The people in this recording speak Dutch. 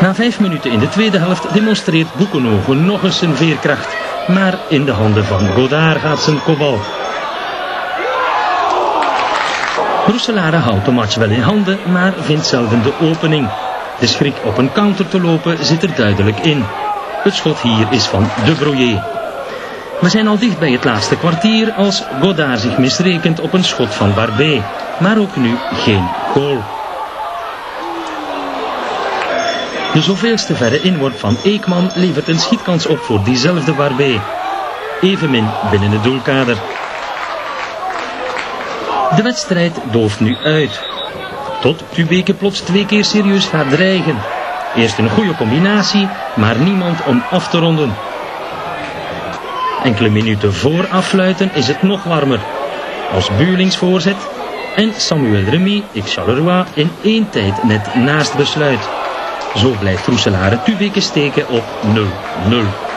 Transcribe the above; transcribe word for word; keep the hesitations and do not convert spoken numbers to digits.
Na vijf minuten in de tweede helft demonstreert Boekenogen nog eens zijn veerkracht. Maar in de handen van Godard gaat zijn kopbal. Roeselare houdt de match wel in handen, maar vindt zelden de opening. De schrik op een counter te lopen zit er duidelijk in. Het schot hier is van De Broyer. We zijn al dicht bij het laatste kwartier als Godard zich misrekent op een schot van Barbet. Maar ook nu geen goal. De zoveelste verre inworp van Eekman levert een schietkans op voor diezelfde Barbet. Evenmin binnen het doelkader. De wedstrijd dooft nu uit. Tot Tubeke plots twee keer serieus gaat dreigen. Eerst een goede combinatie, maar niemand om af te ronden. Enkele minuten voor affluiten is het nog warmer. Als Buurlings voorzet en Samuel Remy, X Charleroi in één tijd net naast besluit. Zo blijft Roeselare Tubeke steken op nul nul.